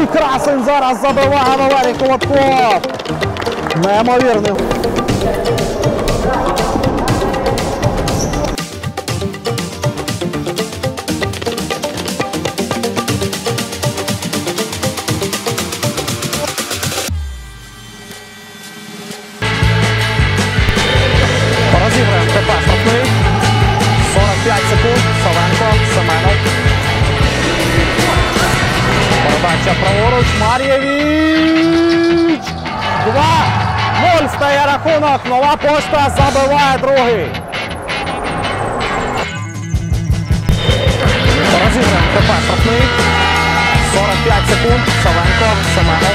красень зараз забиває Валерій Колобков. Неймовірний. Розіграємо тепер штрафний. 45 секунд. Савенко, Семенов. Передача праворуч. Мар'євіч. 2-0 стає рахунок. Нова Пошта забиває другий. Розіграємо тепер штрафний. 45 секунд. Савенко, Семенов.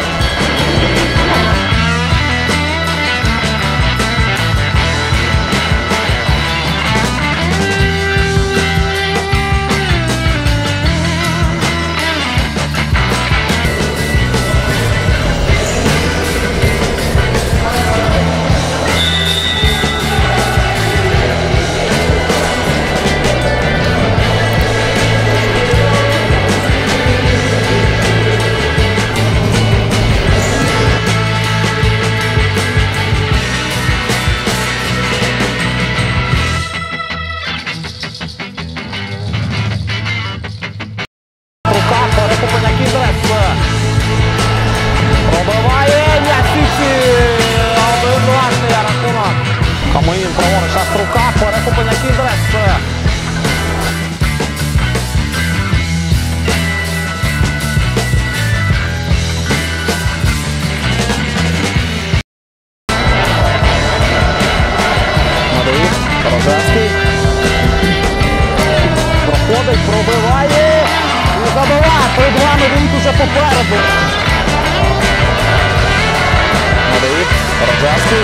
Пробиває М'ясіці. 1-2 стає рахунок. Камаїн праворуч, Аструка, перехоплення Кіндрес. Надоїв, Рожевський. Проходить, пробиває. І забиває. 3-2, Медведь уже попереду. Надоїв, Рожевський.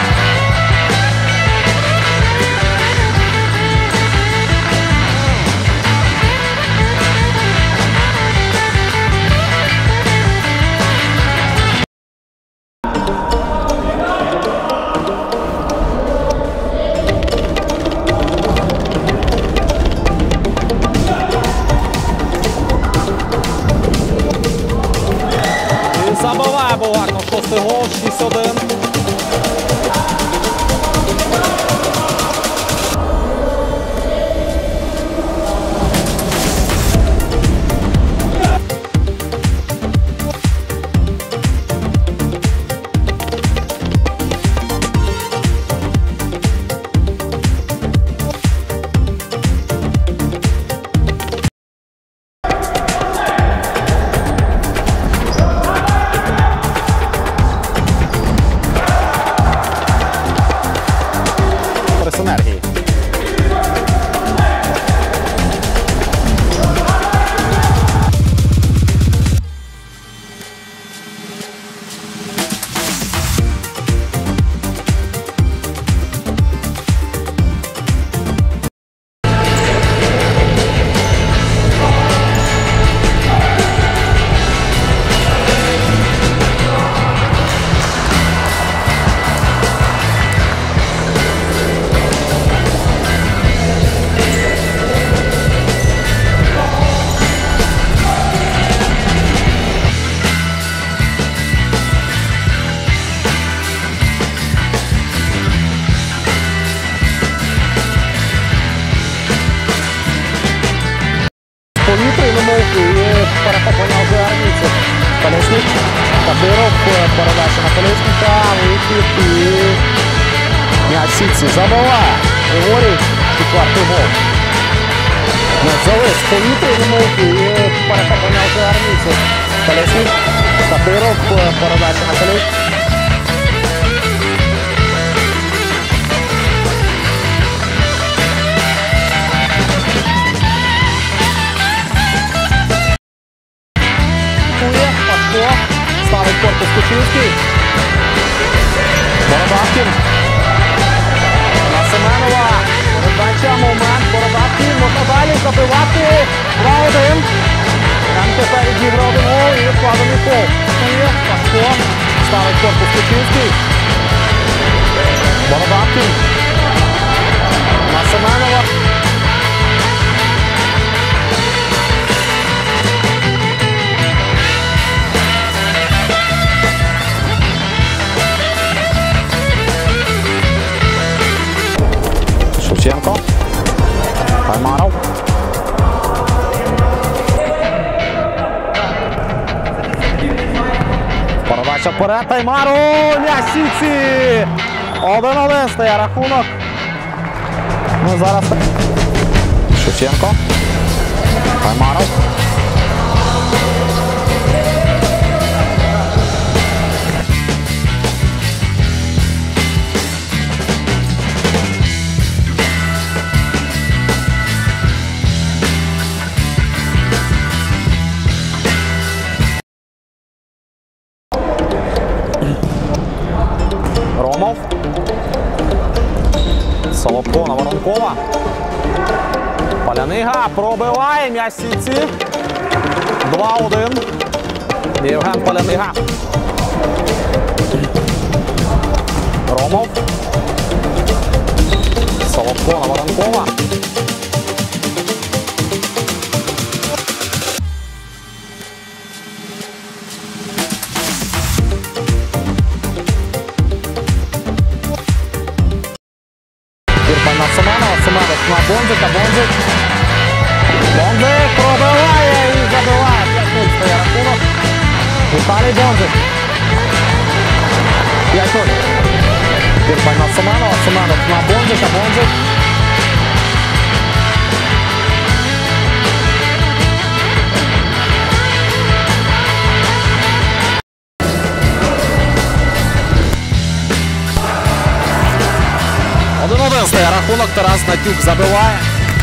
Забиває Булгаков, 6-й гол, 6-1. Енергії. Перехоплення вже армійців. Колесник, Кадиров, передача на Колесника, вихід і М'ясіці забиває. Григорій, 4-й гол. Завис повітряному і перехоплення вже армійців. Колесник, Кадиров, передача на Колесника. Ставить корпус Кучинський. Бородавкін. На Семенова. Передача, момент. Бородавкін. Можна далі забивати. 2-1. Там тепер відіграв один гол і вкладений гол. Пашко. Ставить корпус Кучинський. Бородавкін. На Семенова. Шевченко. Таймаров. Передача вперед. Таймаров. М'яч сітці. 1-1 стає рахунок. Ну зараз Шевченко. Таймаров. Ромов. Солодко на Воронкова. Палянига пробиває м'яч сітці. 2-1. Євген Палянига. Ромов. Солодко на Воронкова. На Семенова, Семенов на Бонзика, Бонзик пробиває і забиває. 5-0 стає рахунок. Віталій Бонзик. 5-0. Кірпань на Семенова, Семенов на Бонзика, Бонзик. Стає рахунок, Тарас Натюк забиває.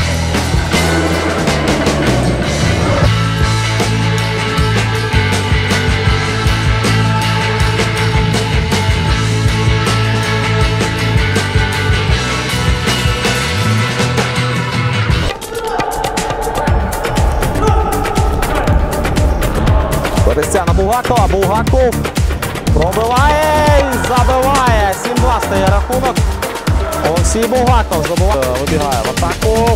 Перестя на Булгакова, Булгаков пробиває і забиває. 7-2 стає рахунок. Олексій Булгаков забуває, вибігає в атаку.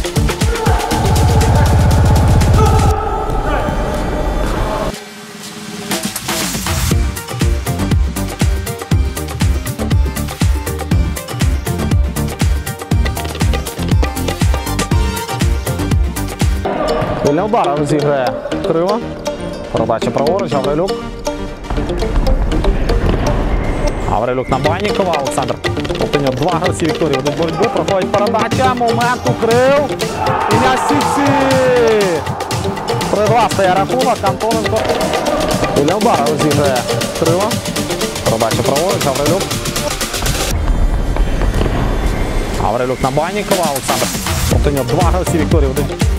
Вільний удар розіграє Крила. Передача праворуч, Гаврилюк. Гаврилюк на Баннікова, Олександр Полтиньок. Два гравці Вікторії ведуть боротьбу, проходить передача, момент укрив. І м'яч сітці. 3-2 стає рахунок, Антоненко. Вільний удар розіграє Крила. Передача праворуч, Гаврилюк. Гаврилюк на Баннікова, Олександр Полтиньок. Два гравці Вікторії ведуть.